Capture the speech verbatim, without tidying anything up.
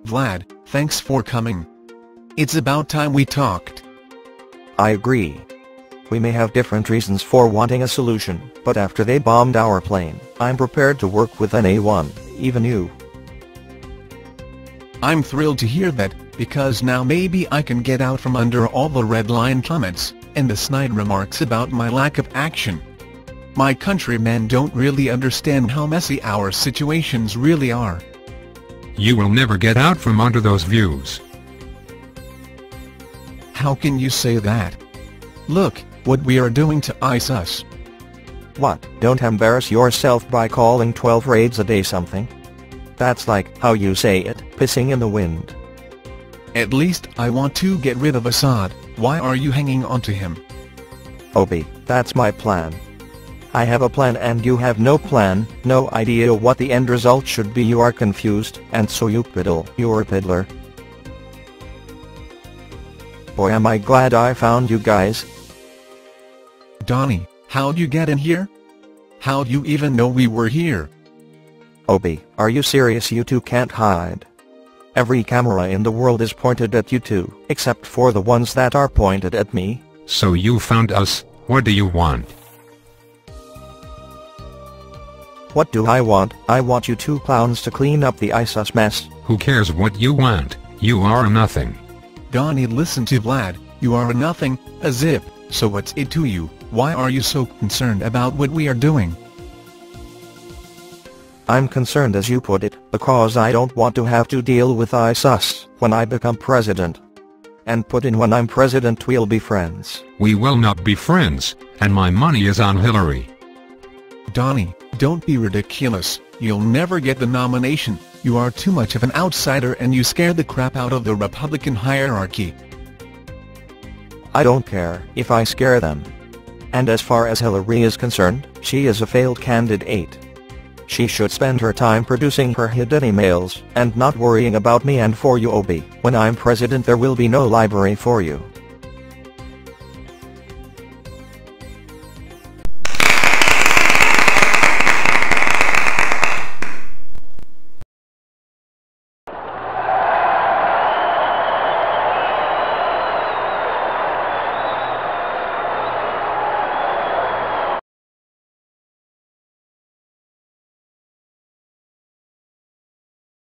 Vlad, thanks for coming. It's about time we talked. I agree. We may have different reasons for wanting a solution, but after they bombed our plane, I'm prepared to work with anyone, even you. I'm thrilled to hear that, because now maybe I can get out from under all the red line comments, and the snide remarks about my lack of action. My countrymen don't really understand how messy our situations really are. You will never get out from under those views. How can you say that? Look, what we are doing to ISIS. What, don't embarrass yourself by calling twelve raids a day something? That's like, how you say it, pissing in the wind. At least I want to get rid of Assad. Why are you hanging on to him? Obi, that's my plan. I have a plan and you have no plan, no idea what the end result should be. You are confused, and so you piddle. You're a piddler. Boy, am I glad I found you guys. Donnie, how'd you get in here? How'd you even know we were here? Obi, are you serious? You two can't hide. Every camera in the world is pointed at you two, except for the ones that are pointed at me. So you found us. What do you want? What do I want? I want you two clowns to clean up the ISIS mess. Who cares what you want? You are a nothing. Donnie, listen to Vlad. You are a nothing, a zip, so what's it to you? Why are you so concerned about what we are doing? I'm concerned, as you put it, because I don't want to have to deal with ISIS when I become president. And put in when I'm president we'll be friends. We will not be friends, and my money is on Hillary. Donnie, don't be ridiculous. You'll never get the nomination. You are too much of an outsider and you scare the crap out of the Republican hierarchy. I don't care if I scare them. And as far as Hillary is concerned, she is a failed candidate. She should spend her time producing her hidden emails, and not worrying about me and for you, Obi. When I'm president there will be no library for you.